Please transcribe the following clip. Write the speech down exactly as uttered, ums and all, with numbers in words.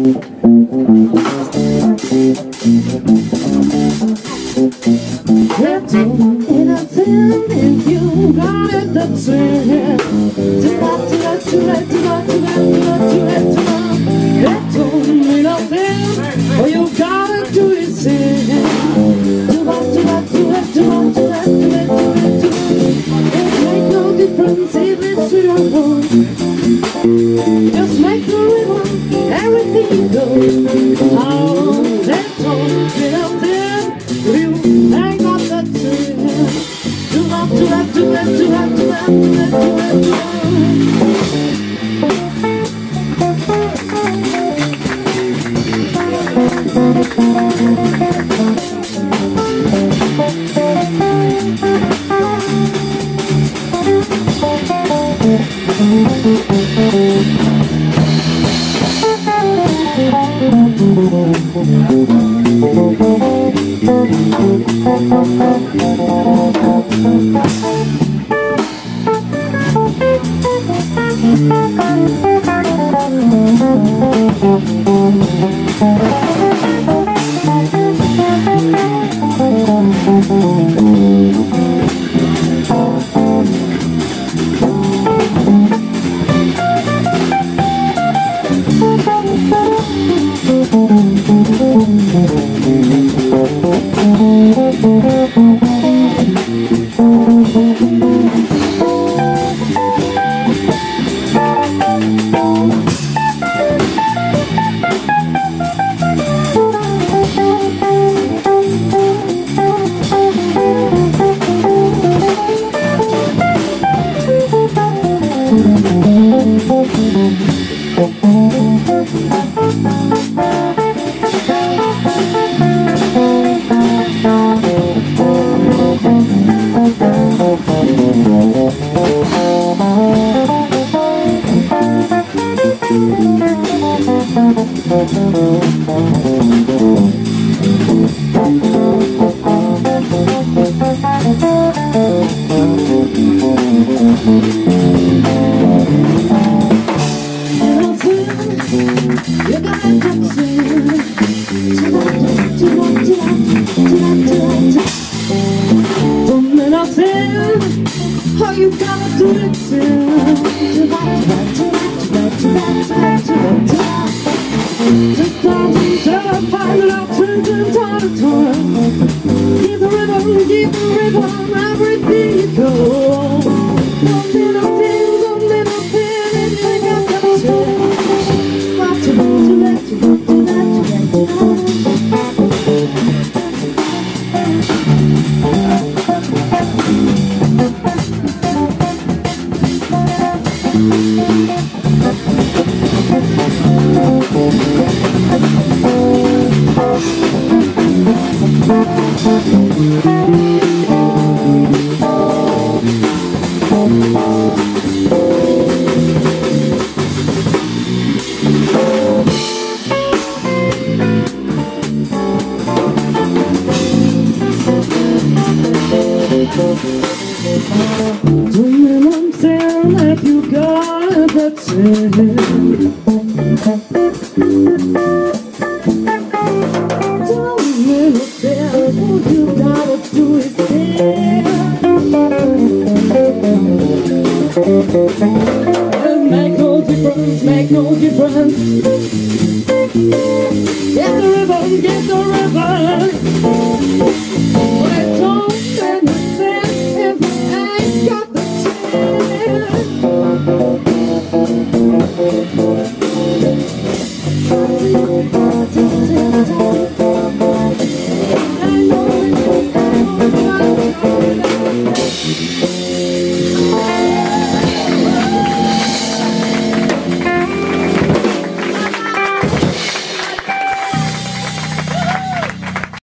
If you got it, that's it. Tonight, tonight, tonight, tonight, tonight, tonight, tonight. That don't mean nothing. All you gotta do is sing. Tonight, tonight, tonight, tonight, tonight, tonight, tonight, tonight. It make no difference if it's sweet or wrong. Just make the rhythm, everything goes. Oh, that don't mean nothing. You ain't got that sing. Do that, do that, do that, do that, do that, do that, do that, do that. All you gotta do is sing. Find it out, turn, turn, turn, turn. Keep the rhythm, keep the rhythm, everything you go. Don't need no thing, don't need no thing, and you ain't got that shit. Not to do, to let you, to let you, to do me one thing if you got it, that's it. Do me one thing, all you gotta do is sing. And make no difference, make no difference. Get the rhythm, get the rhythm.